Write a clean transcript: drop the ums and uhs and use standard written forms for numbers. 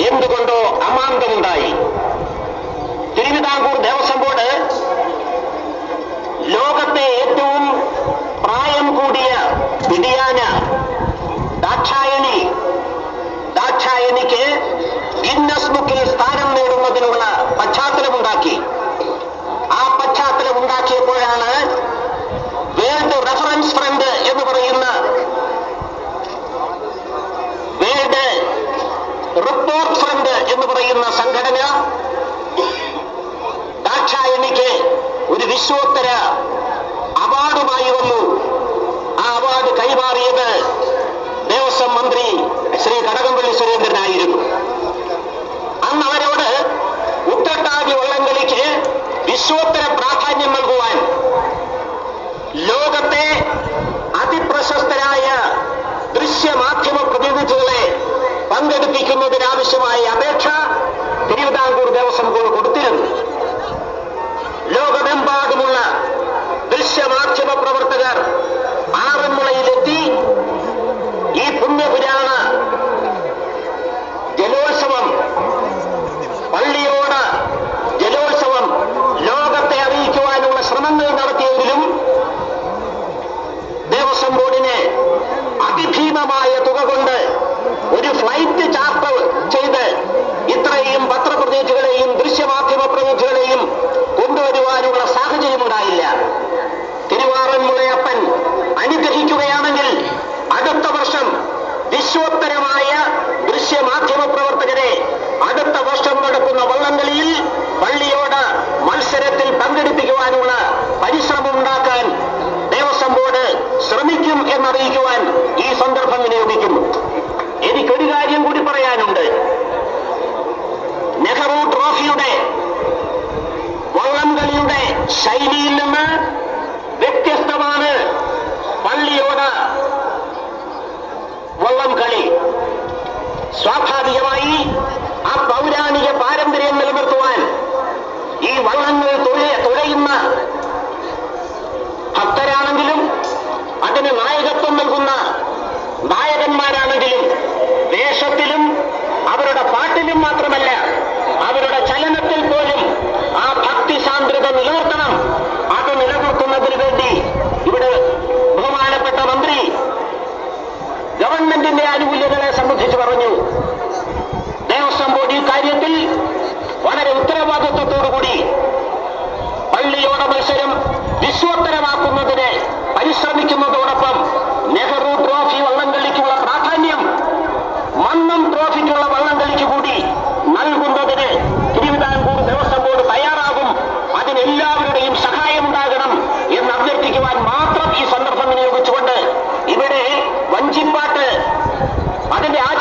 എന്തുകൊണ്ടോ അമാന്തമുണ്ടായി. തിരുവിതാംകൂർ ദേവസ്വം ബോർഡ് ലോകത്തെ ഏറ്റവും പ്രായം കൂടിയ വിധിയാന ദാക്ഷായണിക്ക് ഗിന്നസ് ബുക്കിൽ സ്ഥാനം നേടുന്നതിനുള്ള പശ്ചാത്തലമുണ്ടാക്കി. ആ പശ്ചാത്തലമുണ്ടാക്കിയപ്പോഴാണ് വേൾഡ് റെഫറൻസ് ഫ്രണ്ട് എന്ന് പറയുന്ന വേൾഡ് റിപ്പോർട്ട് ഫ്രണ്ട് എന്ന് പറയുന്ന സംഘടന ദാക്ഷായണിക്ക് ഒരു വിശ്വോത്തര അവാർഡുമായി വന്നു. ആ അവാർഡ് കൈമാറിയത് ദേവസ്വം മന്ത്രി ശ്രീ കടകംപള്ളി സുരേന്ദ്രനായിരുന്നു. അന്ന് അവരോട് ഉത്രട്ടാതി വള്ളംകളിക്ക് വിശ്വോത്തര പ്രാധാന്യം നൽകുവാൻ ലോകത്തെ അതിപ്രശസ്തരായ ദൃശ്യമാധ്യമ പ്രതിനിധികളെ പങ്കെടുപ്പിക്കുന്നതിനാവശ്യമായ അപേക്ഷ തിരുവിതാംകൂർ ദേവസ്വം ബോർഡ് കൊടുത്തിരുന്നു. ലോകമെമ്പാടുമുള്ള ദൃശ്യമാധ്യമ പ്രവർത്തകർ ആറന്മുളയിലെത്തി ഈ പുണ്യപുരാണ ജലോത്സവം, പള്ളിയോട് ജലോത്സവം ലോകത്തെ അറിയിക്കുവാനുള്ള ശ്രമങ്ങൾ നടത്തിയെങ്കിലും ദേവസ്വം ബോർഡിന് അതിഭീമമായ തുക കൊണ്ട് ഒരു ഫ്ലൈറ്റ് ചാർട്ടർ ചെയ്ത് ഇത്രയും പത്രപ്രതിനിധികളെയും ദൃശ്യമാധ്യമ പ്രതിനിധികളെയും കൊണ്ടുവരുവാനുള്ള സാഹചര്യമുണ്ടായില്ല. തിരുവാറന്മുളയപ്പൻ അനുഗ്രഹിക്കുകയാണെങ്കിൽ അടുത്ത വർഷം വിശ്വോത്തരമായ ദൃശ്യമാധ്യമ പ്രവർത്തകരെ അടുത്ത വർഷം നടക്കുന്ന വള്ളംകളിയിൽ പള്ളിയോട് മത്സരത്തിൽ പങ്കെടുപ്പിക്കുവാനുള്ള പരിശ്രമം ഉണ്ടാക്കാൻ ദേവസ്വം ബോർഡ് ശ്രമിക്കും എന്നറിയിക്കുവാൻ ഈ സന്ദർഭം വിനിയോഗിക്കുന്നു. എനിക്കൊരു കാര്യം കൂടി പറയാനുണ്ട്. നെഹ്റു ട്രോഫിയുടെ വള്ളംകളിയുടെ ശൈലിയിൽ നിന്ന് വ്യത്യസ്തമാണ് പള്ളിയോട് വള്ളംകളി. സ്വാഭാവികമായി ആ പൗരാണിക പാരമ്പര്യം നിലനിർത്തുവാൻ ഈ വള്ളങ്ങൾ തുഴയുന്ന ഭക്തരാണെങ്കിലും അതിന് നായകത്വം നൽകുന്ന നായകന്മാരാണെങ്കിലും വേഷത്തിലും അവരുടെ പാട്ടിലും മാത്രമല്ല അവരുടെ ചലനത്തിൽ പോലും ആ ഭക്തി സാന്ദ്രത നിലനിർത്തണം. അത് നിലനിർത്തുന്നതിന് വേണ്ടി ഇവിടെ ബഹുമാനപ്പെട്ട മന്ത്രി ഗവൺമെന്റിന്റെ ആനുകൂല്യങ്ങളെ സംബന്ധിച്ച് പറഞ്ഞു. ദേവസ്വം ബോർഡ് ഈ കാര്യത്തിൽ വളരെ ഉത്തരവാദിത്വത്തോടുകൂടി പള്ളിയോട് മത്സരം വിശ്വോത്തരമാക്കുന്നതിന് പരിശ്രമിക്കുന്നതോടൊപ്പം നെഹ്റു ട്രോഫി വള്ളംകളിക്കുള്ള പ്രാധാന്യം മന്നം ട്രോഫിക്കുള്ള വള്ളംകളിക്ക് കൂടി നൽകുന്നതിന് തിരുവിതാംകൂർ ദേവസ്വം ബോർഡ് തയ്യാറാകും. അതിനെല്ലാവരുടെയും സഹായമുണ്ടാകണം എന്ന് അഭ്യർത്ഥിക്കുവാൻ മാത്രം ഈ സന്ദർഭം വിനിയോഗിച്ചുകൊണ്ട് ഇവിടെ വഞ്ചിപ്പാട്ട് അതിന്റെ